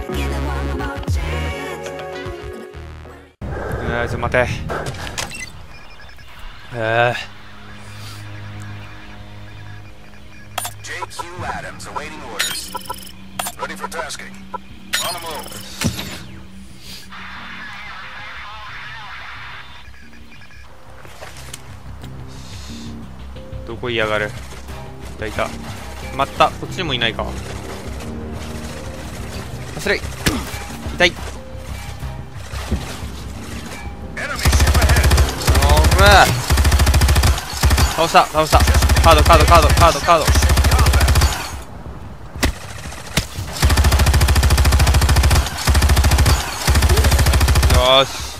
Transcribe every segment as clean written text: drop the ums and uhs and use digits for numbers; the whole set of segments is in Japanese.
ちょっと待て。 JQ Adams awaiting orders. Ready for tasking. On the move. どこ嫌がる。いたいた。まった。こっちにもいないか。あ、それ。痛い。おら。倒した、倒した。カード、カード、カード、カード、カード。よーし。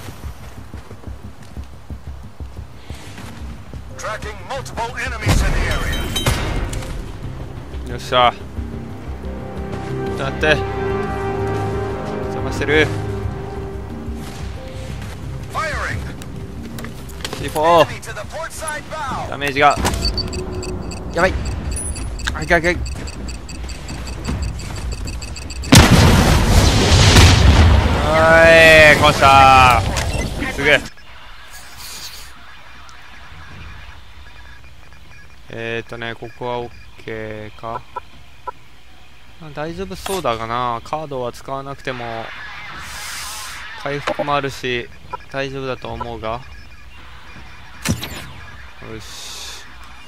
よっしゃ。待って。邪魔してる。C4。ダメージが。やばい。はいはいはい。はい、こうした。すげえ。ここは OK か。大丈夫そうだがな。カードは使わなくても回復もあるし大丈夫だと思うが。よし、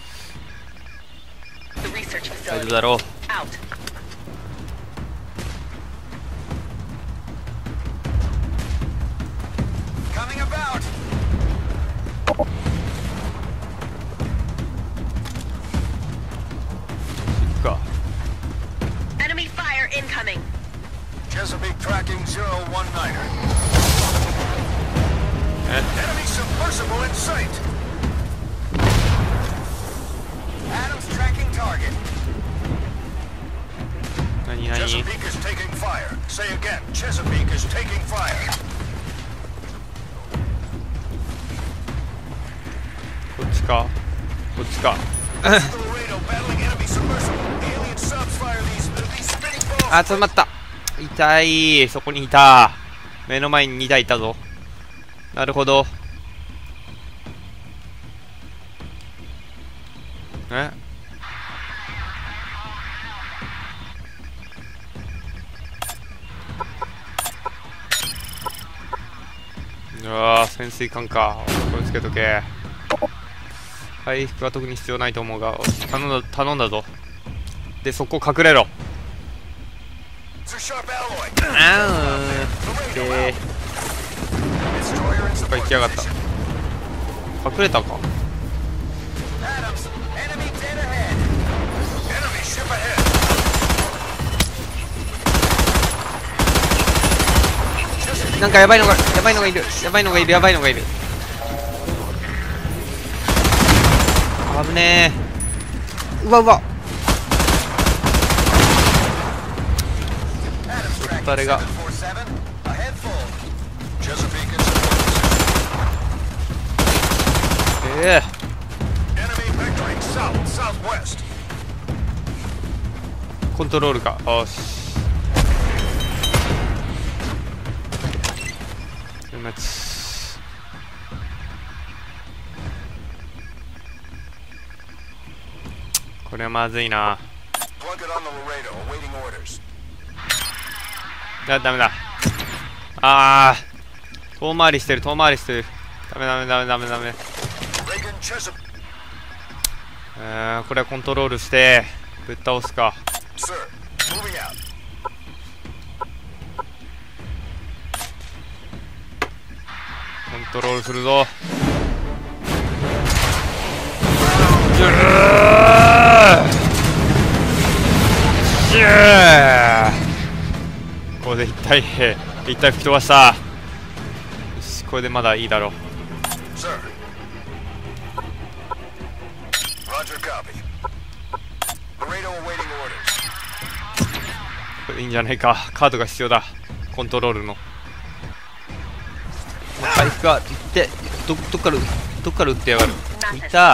大丈夫だろう。 Chesapeake tracking 019er. Enemy submersible in sight. Adams tracking target. Chesapeake is taking fire. Say again. Chesapeake is taking fire. こっちか。こっちか。あ、ちょっと待った。痛い。そこにいた。目の前に2台いたぞ。なるほど。うわー、潜水艦か。これつけとけ。回復は特に必要ないと思うが、頼んだぞ。で、そこ隠れろ。あー、でどっか行きやがった。隠れたか。なんかやばいのがいる。やばいのがいる。危ねえ。うわうわ。誰が。コントロールか。よし。これはまずいな。ダメだ。あー、遠回りしてる。ダメ。これはコントロールしてぶっ倒すか。コントロールするぞ。これで一体吹き飛ばした。よし、これでまだいいだろう。これいいんじゃないか。カードが必要だ。コントロールの回復がいって、どっから撃ってやがる。いた。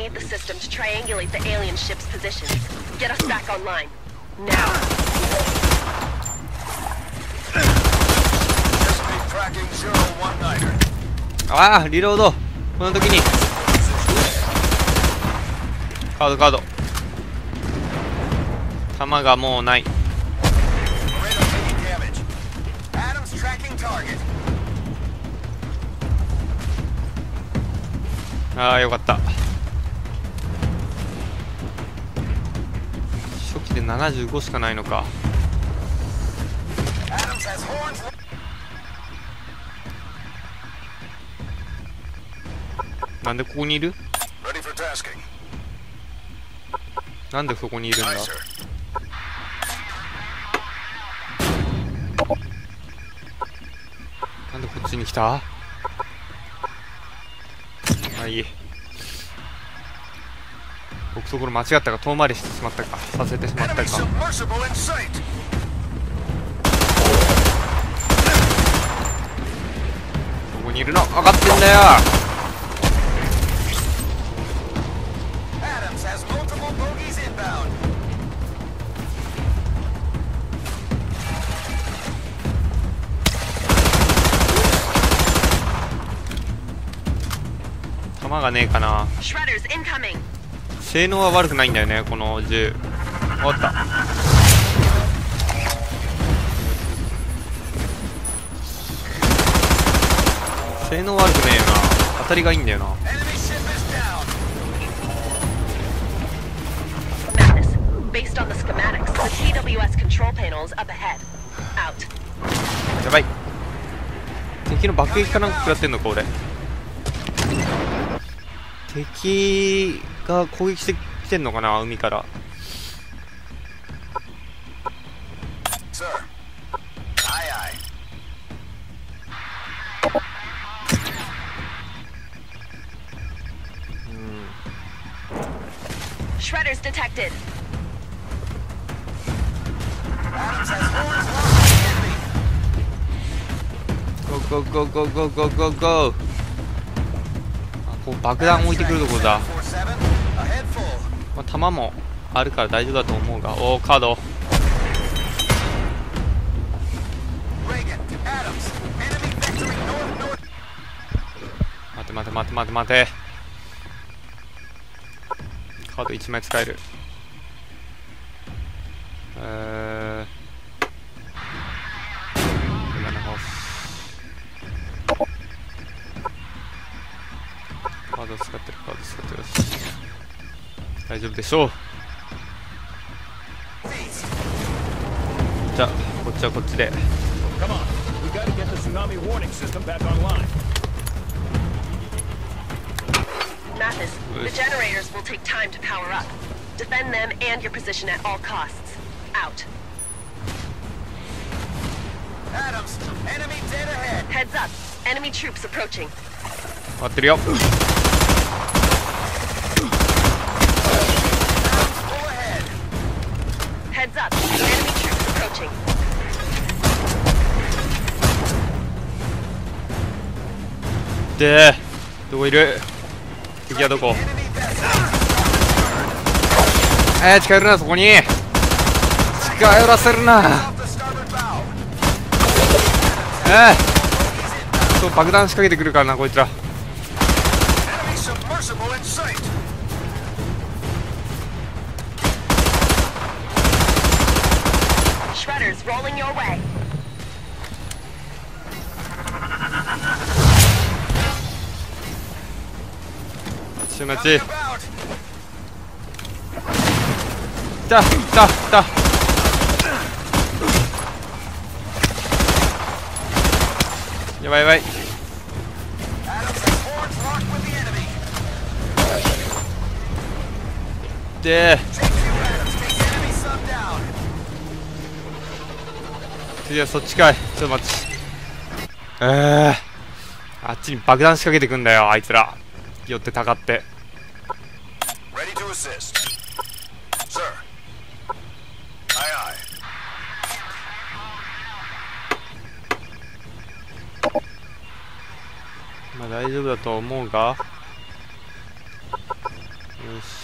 need the system to triangulate the alien ship's positions. Get us back online. Now. Estimate tracking 019er. ああリロード。この時にカード弾がもうない。 Radar taking damage. Adams tracking target. ああよかった。初期で75しかないのか。 Adams has horns. なんでここにいる？ Ready for tasking. なんでそこにいるんだ？ Aye, sir. なんでこっちに来た？まあいい。僕そこ間違ったか遠回りしてしまったかさせてしまった Enemy か。 submersible in sight. ここにいるの分かってんだよ。 Adams has multiple bogies inbound. 弾がねえかな。 Shredders incoming. 性能は悪くないんだよねこの銃。終わった。性能悪くねえよな。当たりがいいんだよな。 Enemy ship is down. Madness. Based on the schematics, the TWS control panels up ahead. Out. やばい。敵の爆撃かなんか食らってんのか俺。敵が攻撃してきてんのかな海から。 Sir. Aye, aye. Shredders detected. Adams has horns locked with the enemy. ゴーゴーゴーゴーゴーゴーゴーゴー。あ、こう爆弾置いてくるところだ。 747. Ahead full. まあ、弾もあるから大丈夫だと思うが。おおカード。 Reagan. Adams. Enemy victory north. 待て。カード1枚使える。カード使ってるよし。大丈夫でしょう。じゃあこっちはこっちで。 Come on, we gotta get the tsunami warning system back online. Mathis, the generators will take time to power up. Defend them and your position at all costs. Out. Adams. Enemy dead ahead. Heads up. Enemy troops approaching. 待ってるよ。 Adams full ahead. Heads up. Enemy troops approaching. でどこいる？敵はどこ？ Enemy vessel. 近寄るなそこに。近寄らせるな。 Off the starboard bow. そう爆弾仕掛けてくるからなこいつら。 Enemy submersible in sight. Shredders rolling your way. ちまち。 About. 来た。やばい。 Adams has horns locked with the enemy. で Take two Adams. Takes enemy sub down. 次はそっちかい。ちょっと待ち。あっちに爆弾仕掛けてくんだよあいつら。寄ってたかって。 Ready to assist. Sir. Aye, aye. まあ大丈夫だと思うが。 よし。